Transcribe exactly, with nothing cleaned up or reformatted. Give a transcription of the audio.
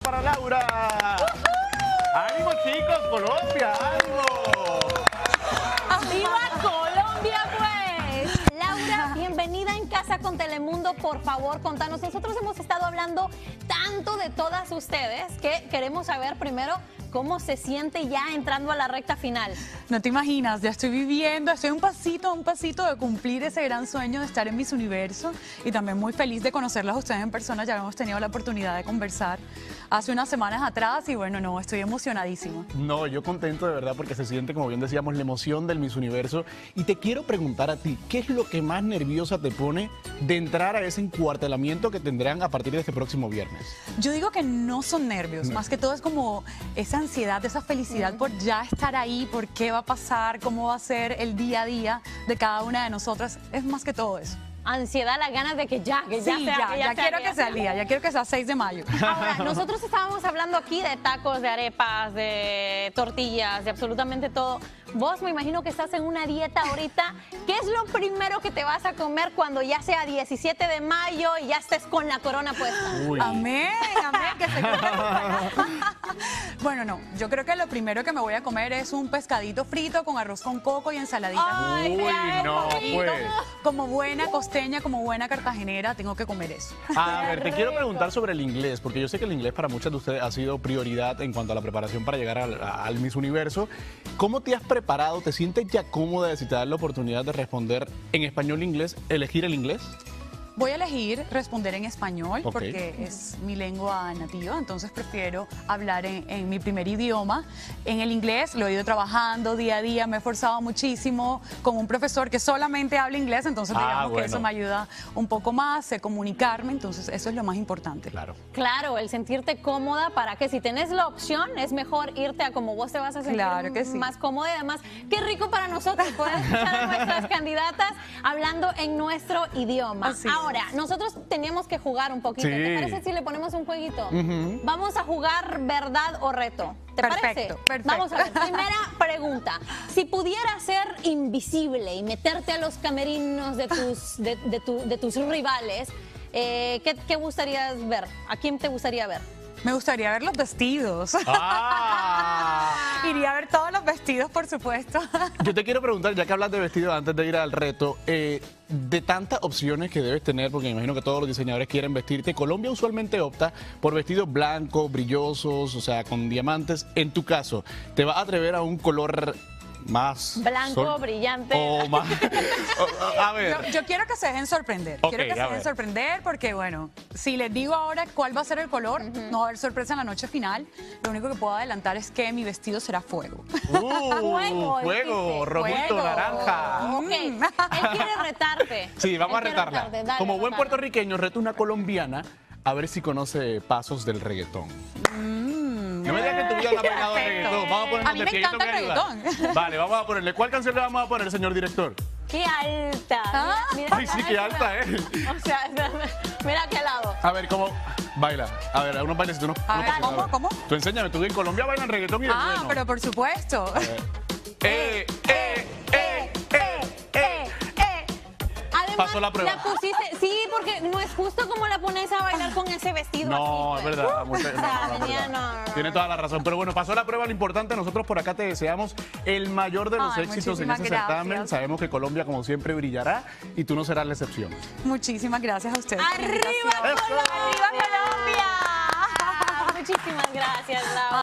Para Laura. ¡Ánimo, chicos! ¡Colombia! ¡Ánimo! ¡Viva Colombia, pues! Laura, bienvenida en Casa con Telemundo. Por favor, contanos. Nosotros hemos estado hablando tanto de todas ustedes que queremos saber primero cómo se siente ya entrando a la recta final. No te imaginas, ya estoy viviendo, estoy un pasito, un pasito de cumplir ese gran sueño de estar en Miss Universo y también muy feliz de conocerlas a ustedes en persona. Ya hemos tenido la oportunidad de conversar hace unas semanas atrás y bueno, no, estoy emocionadísima. No, yo contento de verdad porque se siente, como bien decíamos, la emoción del Miss Universo. Y te quiero preguntar a ti, ¿qué es lo que más nerviosa te pone de entrar a ese encuartelamiento que tendrán a partir de este próximo viernes? Yo digo que no son nervios, no. Más que todo es como esa ansiedad, esa felicidad por ya estar ahí, por qué va a pasar, cómo va a ser el día a día de cada una de nosotras. Es más que todo eso. Ansiedad, las ganas de que ya, que ya sí, sea, ya, que ya, ya sea, quiero que, que ya sea el día, ya quiero que sea seis de mayo. Ahora, nosotros estábamos hablando aquí de tacos, de arepas, de tortillas, de absolutamente todo. Vos me imagino que estás en una dieta ahorita. ¿Qué es lo primero que te vas a comer cuando ya sea diecisiete de mayo y ya estés con la corona puesta? Uy. Amén, amén, que se cumpla. Bueno, no, yo creo que lo primero que me voy a comer es un pescadito frito con arroz con coco y ensaladita. Ay, Uy, no, Y pues. como, como buena costeña, como buena cartagenera, tengo que comer eso. A ver, te quiero preguntar sobre el inglés, porque yo sé que el inglés para muchas de ustedes ha sido prioridad en cuanto a la preparación para llegar al, al Miss Universo. ¿Cómo te has preparado? ¿Te sientes ya cómoda de, si te dan la oportunidad de responder en español o inglés, elegir el inglés? Voy a elegir responder en español Ok. porque es mi lengua nativa, entonces prefiero hablar en, en mi primer idioma. En el inglés lo he ido trabajando día a día, me he esforzado muchísimo con un profesor que solamente habla inglés, entonces Ah, digamos bueno. que eso me ayuda un poco más, sé comunicarme, entonces eso es lo más importante. Claro. Claro, el sentirte cómoda para que si tenés la opción es mejor irte a como vos te vas a sentir Claro que sí. más cómoda y además qué rico para nosotros poder escuchar a nuestras candidatas hablando en nuestro idioma. Así es. Ahora, nosotros teníamos que jugar un poquito. Sí. ¿Te parece si le ponemos un jueguito? Ujú. Vamos a jugar verdad o reto. ¿Te Perfecto, parece? perfecto. Vamos a ver. Primera pregunta. Si pudieras ser invisible y meterte a los camerinos de tus, de, de tu- de tus rivales, eh, ¿qué, qué gustarías ver? ¿A quién te gustaría ver? Me gustaría ver los vestidos. ¡Ah! Iría a ver todos los vestidos, por supuesto. Yo te quiero preguntar, ya que hablas de vestido antes de ir al reto, eh, de tantas opciones que debes tener, porque me imagino que todos los diseñadores quieren vestirte, Colombia usualmente opta por vestidos blancos, brillosos, o sea, con diamantes. En tu caso, ¿te vas a atrever a un color más Blanco, sol- brillante. o más? o- a ver. Yo, yo quiero que se dejen sorprender. Ok, quiero que se a dejen ver. sorprender porque, bueno, si les digo ahora cuál va a ser el color, no va a haber sorpresa en la noche final. Lo único que puedo adelantar es que mi vestido será fuego. Uh, Fuego, fuego, dijiste. rojito, Fuego. naranja. Ok, él quiere retarte. Sí, vamos Él a quiere retarla. retarte. Dale, Como buen retala. puertorriqueño, reto una colombiana a ver si conoce pasos del reggaetón. No me digas que en tu vida no has bailado de Perfecto. reggaetón. Vamos a poner A mí me encanta el reggaetón. Vale, vamos a ponerle. ¿Cuál canción le vamos a poner, señor director? ¡Qué alta! Ah. Mira, Ay, mira, sí, qué mira. alta, ¿eh? O sea, mira qué lado. A ver, ¿cómo baila? A ver, unos bailecitos, unos, A unos ver, pasitos, ¿cómo, ver. cómo? Tú enséñame, tú en Colombia bailan reggaetón y de Ah, bueno. pero por supuesto. Eh, eh, eh, eh, eh. Además, Pasó la prueba. pusiste, sí, porque no es justo como la pones a bailar con ese vestido No, así, es pues. verdad. mucha- O sea, no, no, es venía, verdad. no, no, no. Tiene toda la razón. Pero bueno, pasó la prueba. Lo importante, nosotros por acá te deseamos el mayor de los Ay, éxitos en muchísimas este certamen. gracias. Sabemos que Colombia, como siempre, brillará y tú no serás la excepción. Muchísimas gracias a ustedes. por la ¡Arriba, invitación. ¡Eso! Colombia! ¡Arriba, Colombia! Muchísimas gracias, Laura.